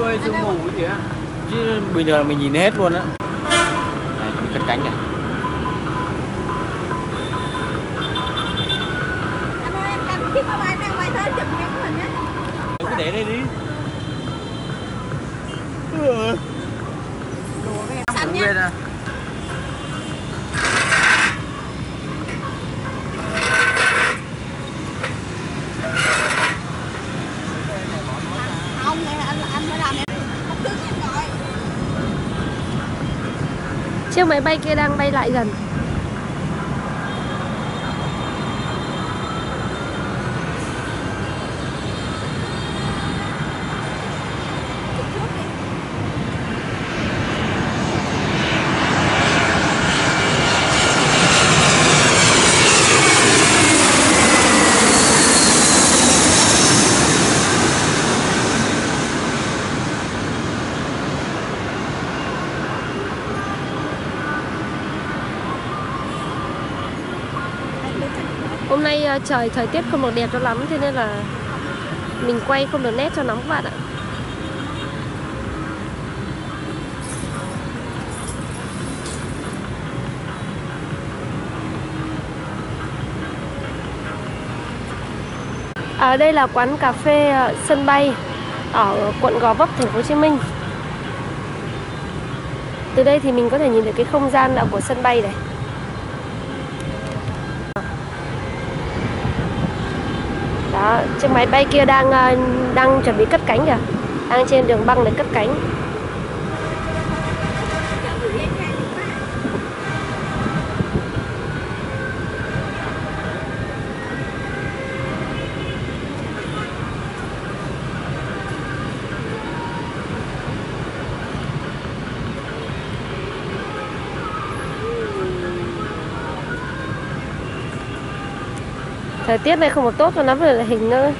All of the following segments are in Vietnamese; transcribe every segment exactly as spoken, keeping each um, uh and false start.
mưa sương mù cái gì á, chứ bình thường là mình nhìn hết luôn á. Này, mình cất cánh này. Anh ơi, em cầm chiếc máy bay này ngoài thôi chụp cái của mình nhé. Cứ để đây đi. Xanh nhé. Không, này anh anh phải làm em không đứng em ngồi. Chiếc máy bay kia đang bay lại gần. Hôm nay trời thời tiết không được đẹp cho lắm, thế nên là mình quay không được nét cho lắm các bạn ạ. Ở đây là quán cà phê sân bay ở quận Gò Vấp, thành phố Hồ Chí Minh. Từ đây thì mình có thể nhìn thấy cái không gian của sân bay này. Đó, chiếc máy bay kia đang đang chuẩn bị cất cánh kìa, đang trên đường băng để cất cánh. Thời tiết này không được tốt cho lắm về là hình nữa.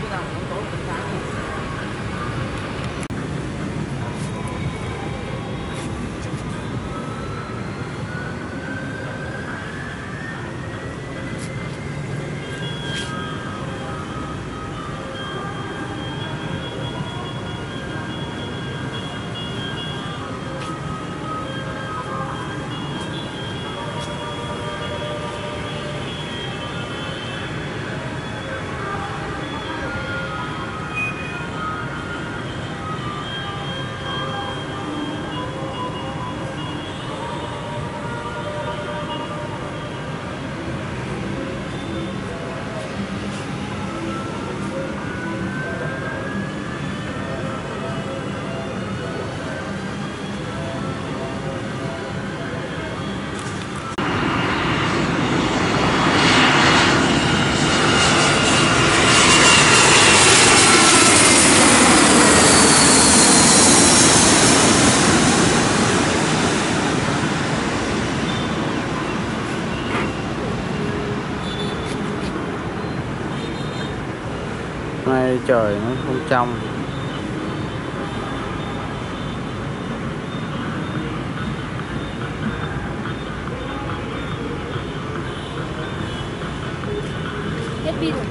Nay trời nó không trong. Hết pin rồi.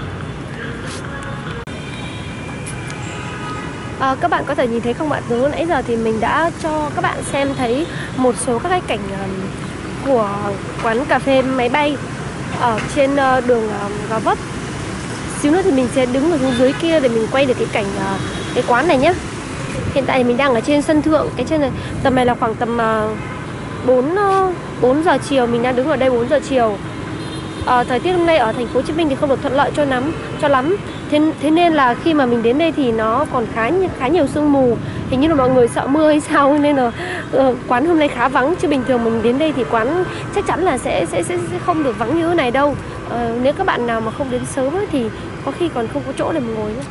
À, các bạn có thể nhìn thấy không ạ? Từ lúc nãy giờ thì mình đã cho các bạn xem thấy một số các cái cảnh um, của quán cà phê máy bay ở trên uh, đường uh, Gò Vấp. Xíu nữa thì mình sẽ đứng ở xuống dưới kia để mình quay được cái cảnh uh, cái quán này nhé. Hiện tại thì mình đang ở trên sân thượng. Cái trên này tầm này là khoảng tầm uh, bốn giờ chiều. Mình đang đứng ở đây bốn giờ chiều. À, thời tiết hôm nay ở thành phố Hồ Chí Minh thì không được thuận lợi cho lắm, cho lắm. Thế, thế nên là khi mà mình đến đây thì nó còn khá khá nhiều sương mù. Hình như là mọi người sợ mưa hay sao nên là uh, quán hôm nay khá vắng. Chứ bình thường mình đến đây thì quán chắc chắn là sẽ sẽ sẽ, sẽ không được vắng như thế này đâu. Uh, nếu các bạn nào mà không đến sớm ấy, thì có khi còn không có chỗ để mà ngồi nữa.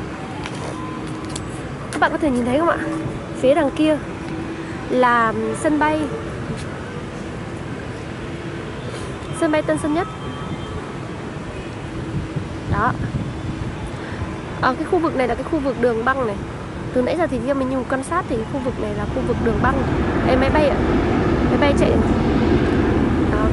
Các bạn có thể nhìn thấy không ạ? Phía đằng kia là sân bay Sân bay Tân Sơn Nhất. Đó. Ở cái khu vực này là cái khu vực đường băng này. Từ nãy giờ thì theo mình nhìn quan sát thì khu vực này là khu vực đường băng. Đây máy bay ạ. Máy bay chạy. Đó.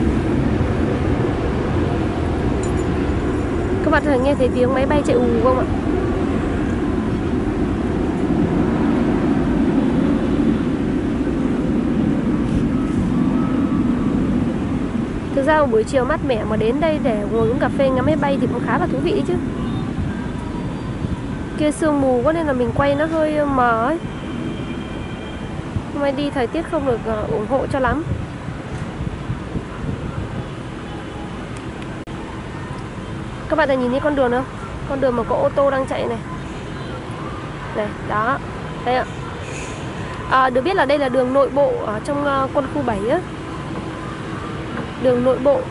Các bạn có thể nghe thấy tiếng máy bay chạy ù không ạ? Thực ra một buổi chiều mát mẻ mà đến đây để ngồi uống cà phê ngắm máy bay thì cũng khá là thú vị chứ. Kia sương mù quá nên là mình quay nó hơi mờ ấy. Hôm nay đi thời tiết không được ủng hộ cho lắm. Các bạn thấy nhìn thấy con đường không? Con đường mà có ô tô đang chạy này. Này, đó. Đây ạ. À, được biết là đây là đường nội bộ ở trong uh, quân khu bảy á. Đường nội bộ.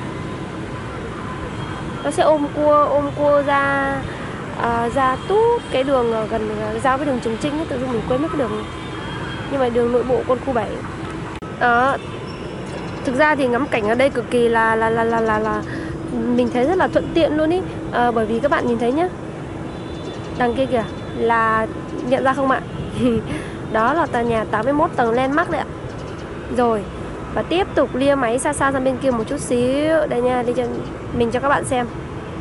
Nó sẽ ôm cua ôm cua ra uh, ra tút cái đường uh, gần uh, giao với đường Trường Chinh ấy. Tự dưng mình quên mất cái đường. Nhưng mà đường nội bộ quân khu bảy. Đó. Thực ra thì ngắm cảnh ở đây cực kỳ là là là là là, là mình thấy rất là thuận tiện luôn ý. À, bởi vì các bạn nhìn thấy nhá, đằng kia kìa là nhận ra không ạ? Đó là tòa nhà tám mươi mốt tầng Landmark đấy ạ. Rồi, và tiếp tục lia máy xa xa sang bên kia một chút xíu. Đây nha, đi cho mình cho các bạn xem.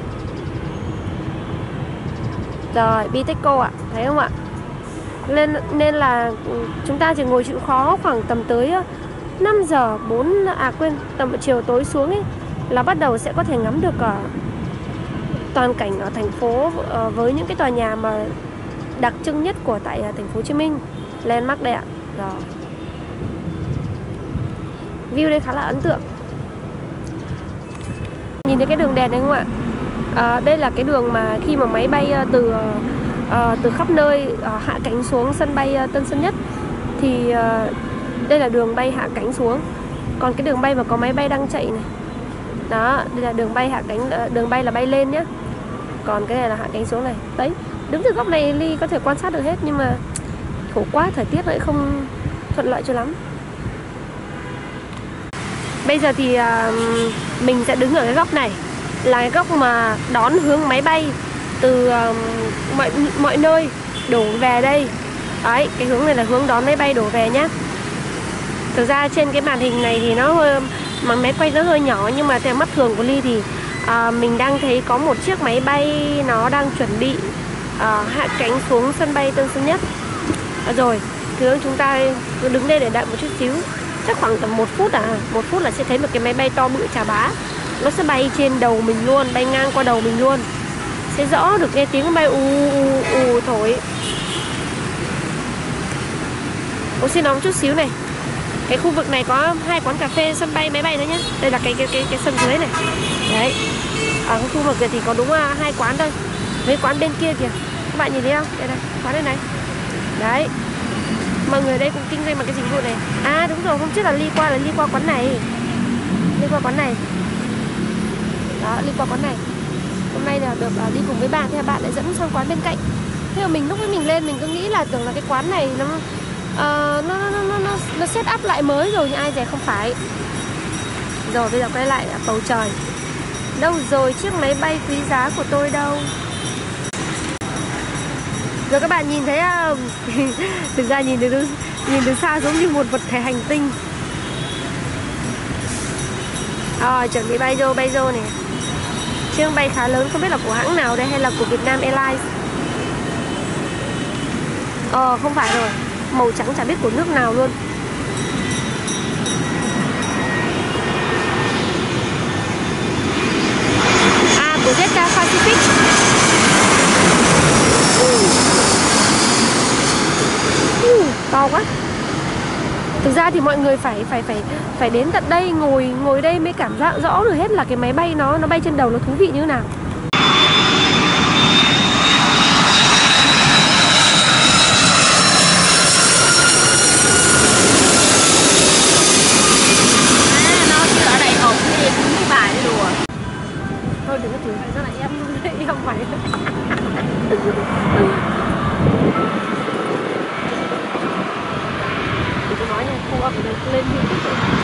Rồi, Bitexco ạ, thấy không ạ? Nên, nên là chúng ta chỉ ngồi chịu khó khoảng tầm tới năm giờ bốn à quên tầm chiều tối xuống ấy là bắt đầu sẽ có thể ngắm được uh, toàn cảnh ở thành phố uh, với những cái tòa nhà mà đặc trưng nhất của tại uh, thành phố Hồ Chí Minh, Landmark đây ạ. Rồi. View đây khá là ấn tượng. Nhìn thấy cái đường đèn này không ạ? À, đây là cái đường mà khi mà máy bay uh, từ uh, từ khắp nơi uh, hạ cánh xuống sân bay uh, Tân Sơn Nhất thì uh, đây là đường bay hạ cánh xuống. Còn cái đường bay mà có máy bay đang chạy này, đó, đây là đường bay hạ cánh, đường bay là bay lên nhá. Còn cái này là hạ cánh xuống này. Đấy, đứng từ góc này Ly có thể quan sát được hết. Nhưng mà khổ quá, thời tiết lại không thuận lợi cho lắm. Bây giờ thì uh, mình sẽ đứng ở cái góc này, là cái góc mà đón hướng máy bay từ uh, mọi, mọi nơi đổ về đây. Đấy, cái hướng này là hướng đón máy bay đổ về nhá. Thực ra trên cái màn hình này thì nó hơi, mà máy quay nó hơi nhỏ, nhưng mà theo mắt thường của Ly thì à, mình đang thấy có một chiếc máy bay nó đang chuẩn bị à, hạ cánh xuống sân bay Tân Sơn Nhất. À, rồi, thì chúng ta cứ đứng đây để đợi một chút xíu. Chắc khoảng tầm một phút à, một phút là sẽ thấy một cái máy bay to bự chà bá. Nó sẽ bay trên đầu mình luôn, bay ngang qua đầu mình luôn. Sẽ rõ được nghe tiếng bay u u u thổi. Ủa, xin nói một chút xíu này. Cái khu vực này có hai quán cà phê sân bay máy bay nữa nhé. Đây là cái cái cái cái sân dưới này. Đấy. Ở cái khu vực này thì có đúng là hai quán thôi. Mấy quán bên kia kìa. Các bạn nhìn thấy không? Đây này, quán đây này. Đấy. Mọi người ở đây cũng kinh doanh bằng cái dịch vụ này. À đúng rồi, hôm trước là Ly qua là Ly qua quán này. Ly qua quán này. Đó, Ly qua quán này. Hôm nay là được uh, đi cùng với bạn, thế bạn lại dẫn sang quán bên cạnh. Thế mà mình lúc ấy mình lên mình cứ nghĩ là tưởng là cái quán này nó Uh, nó, nó, nó, nó, nó set up lại mới rồi, nhưng ai dè không phải. Rồi bây giờ quay lại bầu trời. Đâu rồi chiếc máy bay quý giá của tôi đâu? Rồi các bạn nhìn thấy không? Thực ra nhìn từ, nhìn từ xa giống như một vật thể hành tinh. Rồi chuẩn bị bay vô, bay vô này. Chiếc bay khá lớn, không biết là của hãng nào đây, hay là của Vietnam Airlines. Ờ không phải rồi, màu trắng chả biết của nước nào luôn. À, của Jetstar Pacific. uh. Uh, to quá. Thực ra thì mọi người phải phải phải phải đến tận đây, ngồi ngồi đây mới cảm giác rõ được hết là cái máy bay nó nó bay trên đầu nó thú vị như thế nào. Thôi đừng có chửi mày, sao lại em em mày. Đừng có nói nha, không ập lên lên